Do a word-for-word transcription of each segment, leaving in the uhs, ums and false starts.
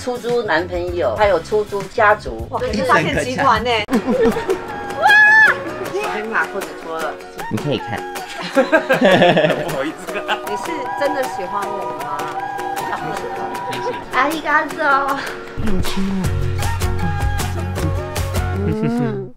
出租男朋友，还有出租家族， 哇，是诈骗集团呢！哇！我先把裤子脱了， 你可以看。 不好意思， 你是真的喜欢我吗？ 谢谢。 阿里嘎多。 好亲哦。 嗯。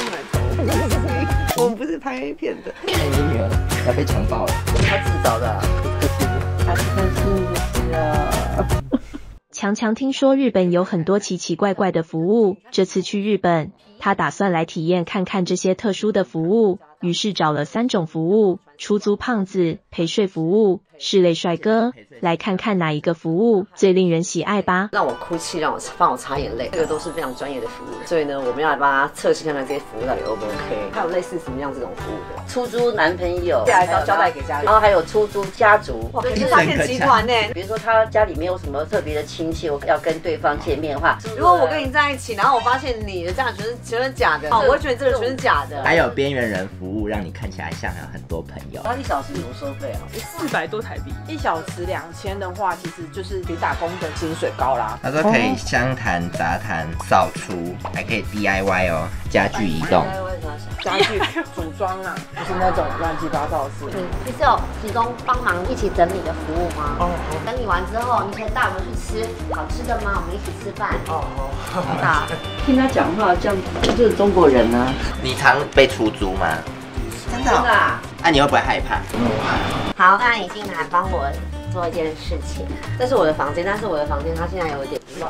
我们不是拍 A 片的。 哎，你女儿要被强暴了。 他自找的、啊，他是真是啊。 强强听说日本有很多奇奇怪怪的服务，这次去日本，他打算来体验看看这些特殊的服务，于是找了三种服务：出租胖子、陪睡服务、室内帅哥，来看看哪一个服务最令人喜爱吧。 让我哭泣，让我帮我擦眼泪，这个都是非常专业的服务，所以呢，我们要来帮他测试看看这些服务到底 O 不 OK。还有类似什么样这种服务的？ 出租男朋友， 接下来要交代给家里， 然后还有出租家族， 哇，是诈骗集团呢。 比如说他家里没有什么特别的亲戚，我要跟对方见面的话， 如果我跟你在一起，然后我发现你的这样全是全是假的，哦，我会觉得这个全是假的。 还有边缘人服务，让你看起来像有很多朋友。 他一小时怎么收费啊？ 四百多台币，一小时两千的话，其实就是比打工的薪水高啦。 他说可以湘潭、杂谈、扫除，还可以 D I Y 哦，家具移动。 家具组装啊，不是那种乱七八糟的事。 你不是有提供帮忙一起整理的服务吗？哦，整理完之后，你可以带我们去吃好吃的吗？我们一起吃饭。哦哦，好。 听他讲话，这样就是中国人啊。 你常被出租吗？真的、哦？ 真的啊？ 啊，你会不会害怕？ 好，那你进来帮我做一件事情。 这是我的房间，但是我的房间它现在有一点乱。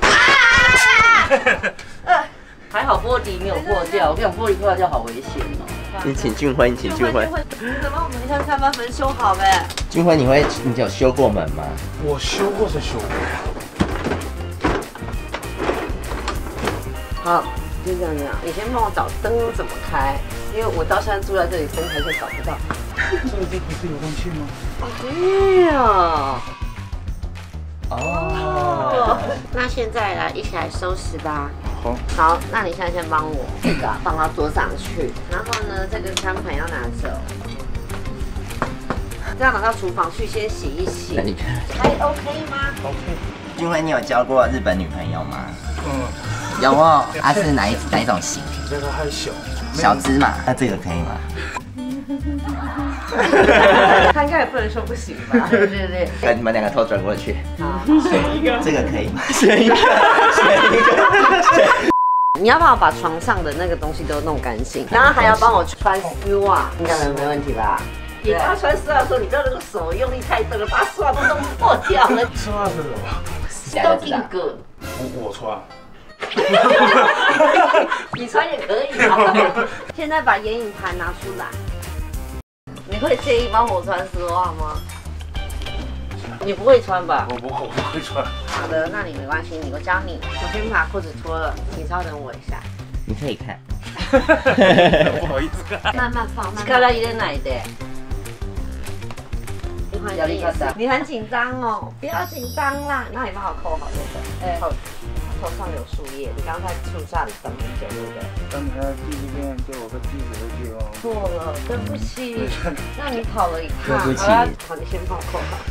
还好玻璃没有破掉，我跟你讲，玻璃破掉好危险哦。 你请俊辉，你请俊辉。 你怎么我们看看把门修好呗？ 俊辉，你会你有修过门吗？ 我修过是修过。 好，就这样这样。你先帮我找灯怎么开，因为我到现在住在这里，灯还是找不到。 这个这不是有东西吗？ 哦，对呀。 哦，那现在来一起来收拾吧。 好， 好，那你现在先帮我这个放到桌上去，然后呢，这个餐盘要拿走， 这样拿到厨房去先洗一洗。 那你还 OK 吗 OK。 俊辉，你有交过日本女朋友吗？ 嗯， 有哦。啊，是哪一哪一种型？ 这个还小， 小只嘛。那这个可以吗？ 他应该也不能说不行吧？对对对。 那你们两个头转过去。 好， 选一个。这个可以吗？选一个，选一个。 你要帮我把床上的那个东西都弄干净，然后还要帮我穿丝袜，应该没问题吧？ 你帮他穿丝袜的时候，你不要那个手用力太大了，把丝袜都弄破掉了。 丝袜是什么？ 都定格。 我我穿。 你穿也可以啊。 现在把眼影盘拿出来。 你会介意帮我穿丝袜吗？你不会穿吧？ 我不我不会穿。 好的，那你没关系，你我教你。我先把裤子脱了，请稍等我一下。 你可以看。 不好意思。 慢慢放，慢慢看到一点奶的。 压力太大。你很紧张哦，不要紧张啦。那你帮我扣好这个。哎，扣。头上有树叶，你刚才树下里等很久，对不对？ 刚才第一遍给我个地址回去哦。 错了，对不起。那你跑了一趟。 对不起。 好，你先帮我扣好。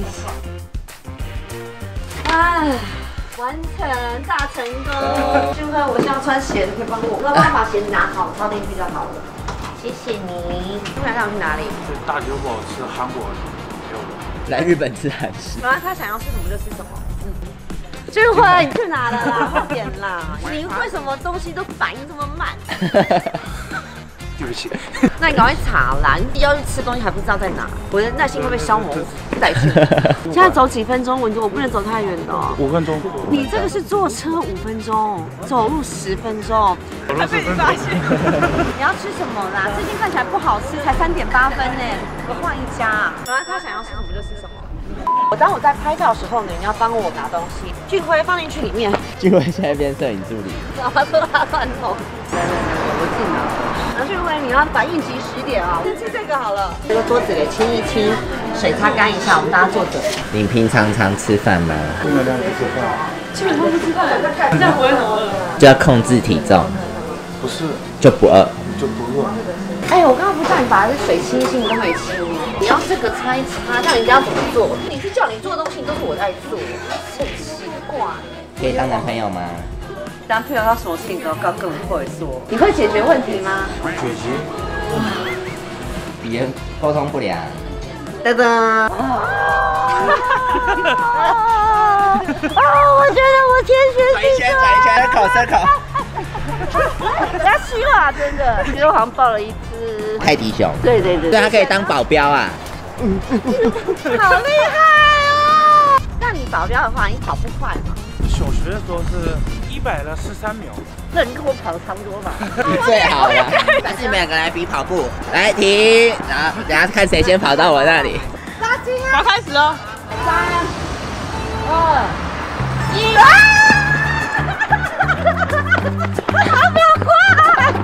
哎，完成，大成功。俊辉，我现在要穿鞋，你可以帮我，那帮我把鞋子拿好，套进去就好了。谢谢你。不然让我去哪里？ 这大酒堡吃韩国酒。 来日本吃韩式。 本来他想要吃什么就吃什么。俊辉，你去哪了啦？快点啦！你为什么东西都反应这么慢？ 对不起。 那你赶快查啦！你要去吃东西还不知道在哪，我的耐心会被消磨殆尽。现在走几分钟？我我不能走太远的哦。 五分钟。 你这个是坐车五分钟，走路十分钟。 还被你发现。 你要吃什么啦？这间看起来不好吃，才三点八分呢。我换一家。本来他想要吃什么就吃什么。我当我在拍照的时候呢，你要帮我拿东西，俊辉放进去里面。 俊辉现在变摄影助理。 然后说他乱弄。来来来，我进来。然后俊辉，你要反应及时点啊！先吃这个好了。这个桌子给清一清，水擦干一下，我们大家坐着。 你平常常吃饭吗？ 基本上不吃饭。 基本上不吃饭，这样不会很饿。 就要控制体重。 不是。 就不饿。 就不饿。 哎，我刚刚不叫你把这水清一清，你都没清。你要这个擦一擦，让人家怎么做？你是叫你做的东西，都是我在做，很奇怪。 可以当男朋友吗？ 男朋友他什么事情都要跟我会做。 你会解决问题吗？ 解决。 语言沟通不良。 噔噔。啊！我觉得我天选转一圈，转一圈，口舌口。 不要虚华，真的。其实我好像抱了一只泰迪熊。 对对对。 对，它可以当保镖啊。 好厉害哦！那你保镖的话，你跑不快吗？ 小学的时候是一百的十三秒。 那你跟我跑的差不多吧？ 最好了。但是你们两个来比跑步，来停，然后等下看谁先跑到我那里。 拉筋啊！ 好，开始哦。 三、二、一！好没有快！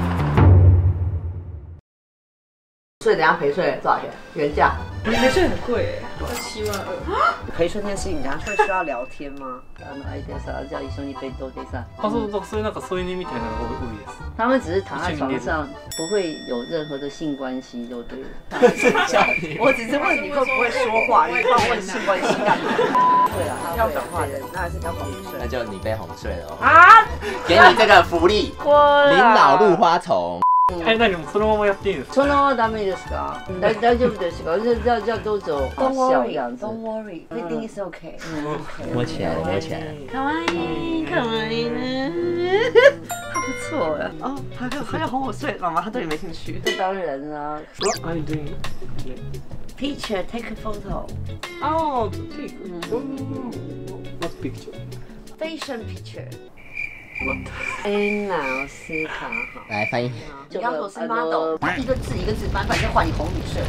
所以等下陪睡多少钱？原价？ 陪睡很贵哎，要七万二。 陪睡这件事情，等下会需要聊天吗？ あの相手さ、じゃあ一緒にベッドでさ。 あ、そうそう、そういうなんか添い寝みたいなのが多いです。 他们只是躺在床上，不会有任何的性关系，就对了。 我只是问你会不会说话，你帮我问性关系干嘛？对啊，要讲话的人那还是要哄睡。 那就你被哄睡了哦。 啊！ 给你这个福利，领导入花丛。 え、なにもそのままやっていいんですか？ そのままダメですか？大大丈夫ですか？じゃあじゃあどうぞ。 Don't 小 worry, 样子。 don't worry, everything is okay. 摸起来了，摸起来了。 可愛い，可愛い呢。他不错哎。哦，还要还要哄我睡，妈妈她对你没兴趣。 这当然啦。 What are you doing? Picture, take a photo. Oh, take. What picture? Fashion picture. 安娜斯卡好。 来翻译。 你要说是 model，一个字一个字翻，反正换你哄你睡。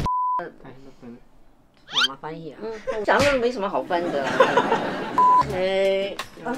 妈妈翻译啊。 嗯，讲的没什么好翻的。哎。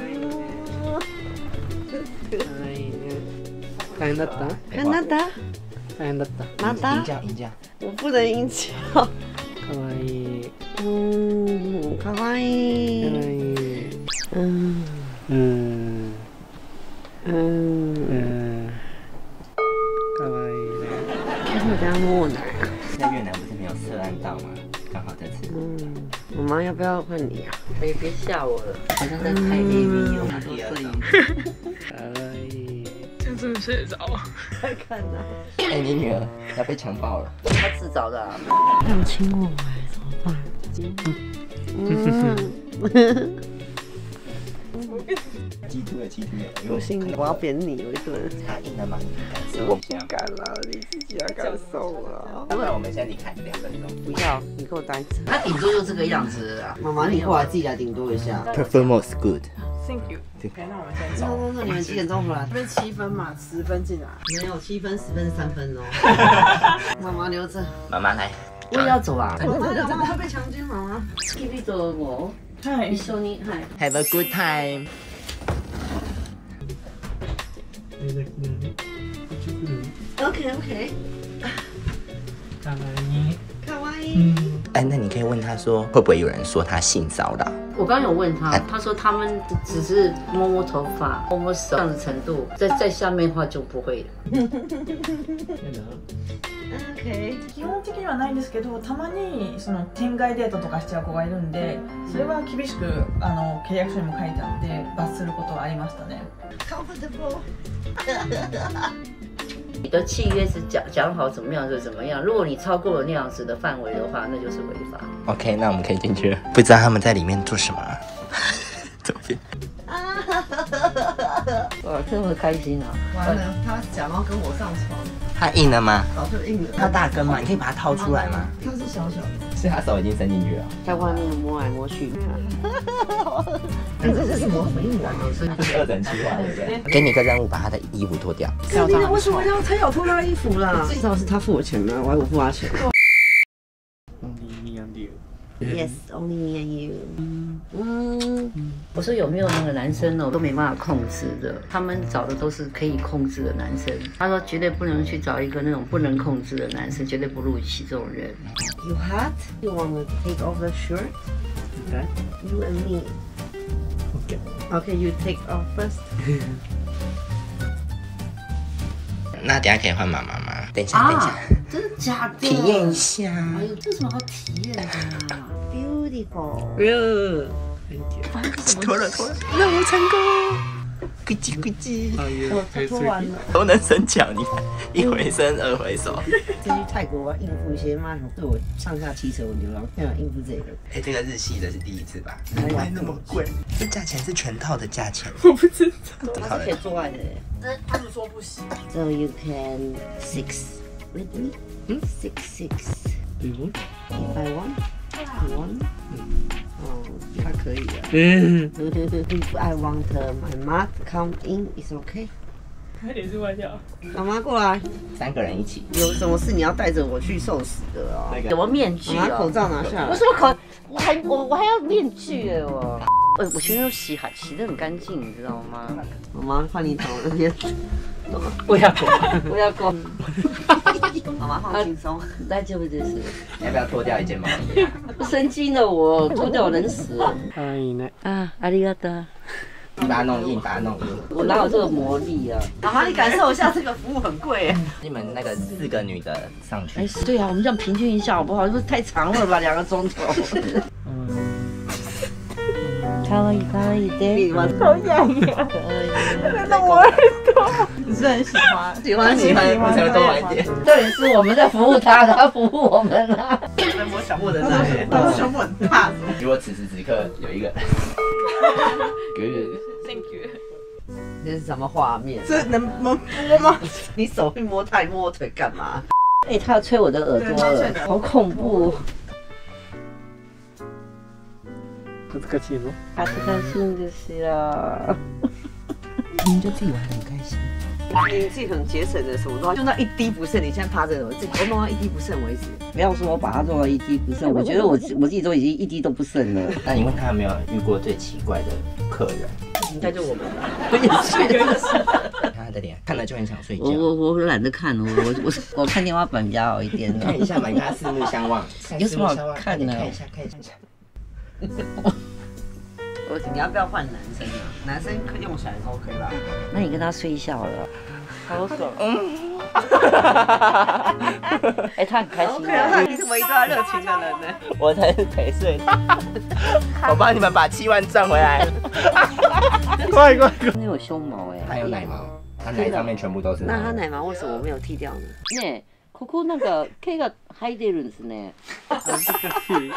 大変だった？ 看那的， 大変だった。 また音叫音叫。 我不能音调。 可愛い。 嗯，可愛い。 可愛い。 嗯うん嗯。 うん。可愛いね。 为什么这样摸我奶啊？ 在越南不是没有涉案到吗？刚好这次。 嗯，妈妈要不要换你啊？ 别别吓我了，好像在拍 A V 哦，很多摄影。 可愛い。真的睡得着。 快看呐！ 哎，你女儿要被强暴了。 他自找的啊。 要亲我哎，怎么办？嗯。 鸡突了，鸡突了！ 不行，我要扁你一顿。 太硬了吗？ 我不敢了，你自己要感受了。 要不然我们先离开两分钟。 不要，你给我待着。 他顶多就这个样子啊。 妈妈，你过来自己来顶多一下。 Performance good。 Thank you。OK，那我们先走。 那那你们几点钟回来？ 这边七分嘛，十分进来。 没有七分、十分、三分哦。妈妈留着。 妈妈来。 我也要走啊。 妈妈会被强奸，妈妈。 君ともはい。 一緒にはい。 Have a good time。 OK OK。 可愛い。 可愛い。 哎，那你可以问他说，会不会有人说他性骚扰？ 我刚有问他，他说他们只是摸摸头发、摸摸手这样的程度，在在下面的话就不会了。 OK。 基本的にはないんですけど、たまにその天外デートとかしちゃう子がいるんで、それは厳しくあの契約書にも書いてあって罰することはありましたね。 Comfortable。 你的契约是讲讲好怎么样就怎么样，如果你超过了那样子的范围的话，那就是违法。 OK，那我们可以进去了。不知道他们在里面做什么。怎么变？ 哇，这么开心啊！ 完了，他假装跟我上床， 他硬了吗？ 早就硬了。 他大根吗？你可以把它掏出来吗？ 他是小小的， 是他手已经伸进去了。 在外面摸来摸去，哎，这是什么什么硬玩哦？所以二等计划，对不对？给你个任务，把他的衣服脱掉。 真的，为什么要他有脱他的衣服啦？至少是他付我钱吗？我还不付他钱。 Yes, only me and you. 嗯，我说有没有那个男生哦，都没办法控制的，他们找的都是可以控制的男生。他说绝对不能去找一个那种不能控制的男生，绝对不录取这种人。 You hot? You want to take off the shirt? Okay. You and me. Okay. Okay, you take off first. 那等下可以换妈妈吗？等一下，等一下， 真的假的？ 体验一下。 哎呦，这有什么好体验的啊 Beautiful. ？Yeah. 脱了脱了，任务成功！咕叽咕叽， 我做完了。 都能伸脚，你看，一回伸，二回手。 这去泰国啊，应付一些妈对我上下其手的流浪，要应付这个。 哎，这个日系的是第一次吧？难怪那么贵，这价钱是全套的价钱。 我不知道。 它是可以做爱的。 他们说不行。 So you can six with me? 嗯 ，six six. 嗯 ，If I want, you want? 哦，他可以的。嗯 ，If I want my mom come in, it's okay. 快点是外跳。 妈妈过来， 三个人一起。 有什么事你要带着我去受死的哦？ 那个什么面具啊？ 把口罩拿下来。 我什么口？我还我我还要面具哎我。呃，我全都洗还洗得很干净，你知道吗？ 妈妈换你头那边。 不要过，不要过。 妈妈放轻松。 大丈夫です。 要不要脱掉一件毛衣啊？ 神经了我，脱掉我能死。 可以ね。 啊，ありがとう。 你把它弄硬，把它弄硬。 我哪有这个魔力啊？ 妈妈，你感受一下这个服务很贵哎。 你们那个四个女的上去。 哎，对啊，我们这样平均一下好不好？是不是太长了吧？两个钟头。可愛い可愛いで。 好痒呀！真的我耳朵。你是很喜欢？ 喜欢喜欢， 我才会多玩一点。 这里是我们在服务他，他服务我们啊。 在摸小莫的那里，他胸部很大。 如果此时此刻有一个，有一个 Thank you。 这是什么画面？ 这能能摸吗？ 你手会摸太摸腿干嘛？ 哎，他要吹我的耳朵了，好恐怖。 難しいぞ。 恥ずかしいんですよ。 你们就自己玩得很开心。 你自己很节省的，什么都要用到一滴不剩。你现在趴着，我自己都弄到一滴不剩为止。 不要说我把它做到一滴不剩，我觉得我我自己都已经一滴都不剩了。 那你问他有没有遇过最奇怪的客人？ 应该就我们吧。 我也是。 他的脸看了就很想睡觉。 我我我懒得看，我我我我看天花板比较好一点。 看一下嘛，你跟他四目相望。 有什么好看的？ 看一下，看一下。 我你要不要换男生啊？男生可以用起来 OK 吧？ 那你跟他睡一下好了。好爽。嗯。哎，他很开心。 OK 啊，你是唯一对他热情的人呢。 我才是陪睡。我帮你们把七万赚回来。 快快！ 那有胸毛哎。 他有奶毛，他奶上面全部都是。 那他奶毛为什么没有剃掉呢？ ね、ここなんか毛が生えてるんですね。 難しい。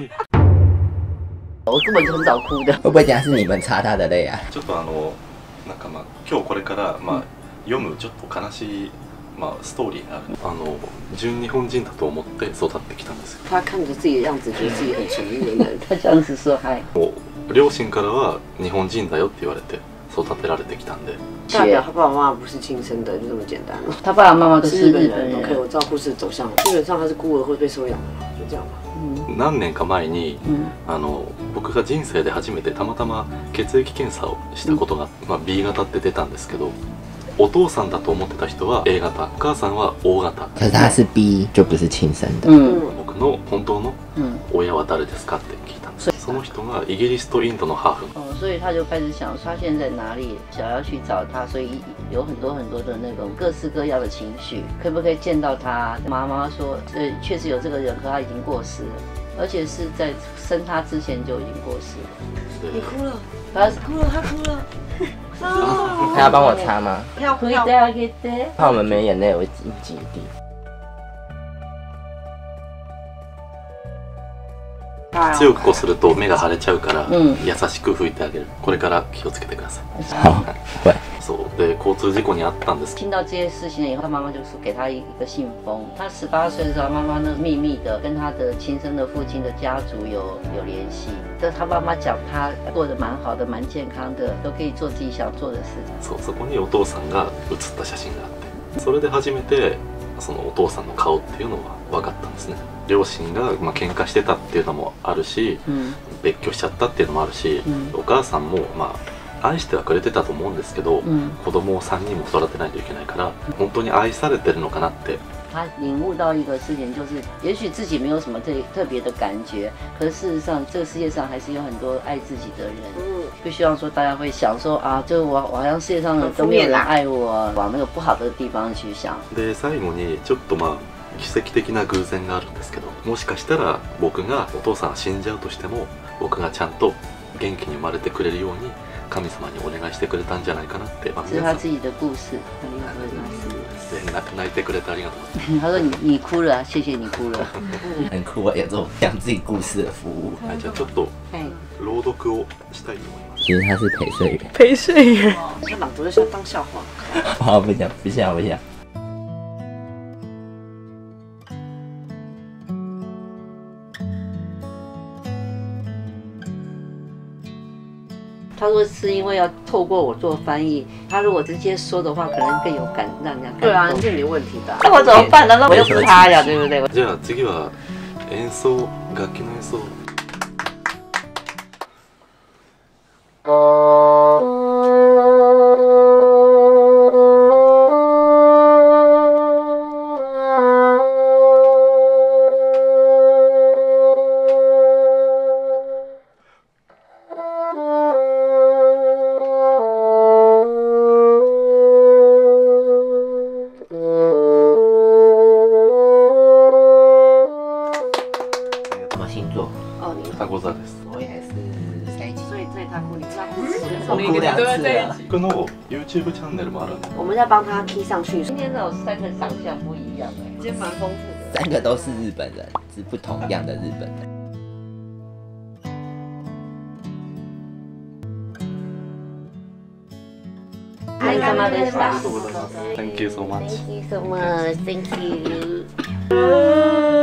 我根本就很早哭的。 会不会等下是你们擦他的泪啊？ ちょっとあのなんかまあ今日これからまあ読むちょっと悲しいまあストーリーがある。あの純日本人だと思って育ってきたんですよ。 他看着自己的样子，觉得自己很纯日的人。 他这样子说嗨。 もう両親からは日本人だよって言われて育てられてきたんで。 代表他爸爸妈妈不是亲生的，就这么简单。 他爸爸妈妈都是日本人。 OK， 我照顾式走向，基本上他是孤儿会被收养的，就这样吧。 何年か前に、あの僕が人生で初めてたまたま血液検査をしたことが、まあ、ビー 型って出たんですけど、お父さんだと思ってた人は エー 型、お母さんは オー 型。 可是他是 B， 就不是亲生的。 僕の本当の親は誰ですかって聞いたんです。その人がイギリスとインドのハーフ。 哦，所以他就开始想，他现在在哪里，想要去找他，所以有很多很多的那种各式各样的情绪，可不可以见到他？妈妈说，呃，确实有这个人，可他已经过世了。 而且是在生他之前就已经过世了。 你哭了， 他哭了，他哭了。 他要帮我擦吗？ 要可以的，可以的。 怕我们没眼泪，我几几滴。 強くこすると目が腫れちゃうから、優しく拭いてあげる。これから気をつけてください。 好，会。 そうで交通事故にあったんです。 听到这些事情以后，他妈妈就是给他一个信封。他十八岁的时候，妈妈呢秘密的跟他的亲生的父亲的家族有有联系。但他妈妈讲他过得蛮好的，蛮健康的，都可以做自己想做的事情。 そうそこにお父さんが写った写真があって、それで初めてそのお父さんの顔っていうのは分かったんですね。両親がまあ喧嘩してたっていうのもあるし、うん、別居しちゃったっていうのもあるし、うん、お母さんもまあ。 愛してはくれてたと思うんですけど、うん、子供をさんにんも育てないといけないから、本当に愛されてるのかなって。 他领悟到一个事情，就是也许自己没有什么特特别的感觉，可是事实上，这个世界上还是有很多爱自己的人。嗯，不希望说大家会想说啊，就我我好像世界上都没有人爱我，往那个不好的地方去想。 で最後にちょっとまあ奇跡的な偶然があるんですけど、もしかしたら僕がお父さん死んじゃうとしても、僕がちゃんと元気に生まれてくれるように神様にお願いしてくれたんじゃないかなって。まあ、 这是他自己的故事。ありがとうございます。 泣いてくれてありがとうございます。 他说你你哭了、啊，谢谢你哭了。 很酷啊，有这种讲自己故事的服务。 はい、じゃあちょっと朗読をしたいと思います。 其实他是陪睡员。 陪睡员。 这朗读就像当笑话。 好，不讲不讲不讲。 他说是因为要透过我做翻译，他如果直接说的话，可能更有感，让人家感动。 对啊，是你问题的。 那我怎么办呢？那我又不是他呀，对不对？ じゃあ次は演奏、楽器の演奏。僕の YouTube チャンネルもあるんで。 我们在帮他 key 上去。 今天的三个长相不一样哎，今天蛮丰富的。 三个都是日本人，是不同样的日本人。 お疲れ様でした。 Thank you so much. Thank you so much. Thank you.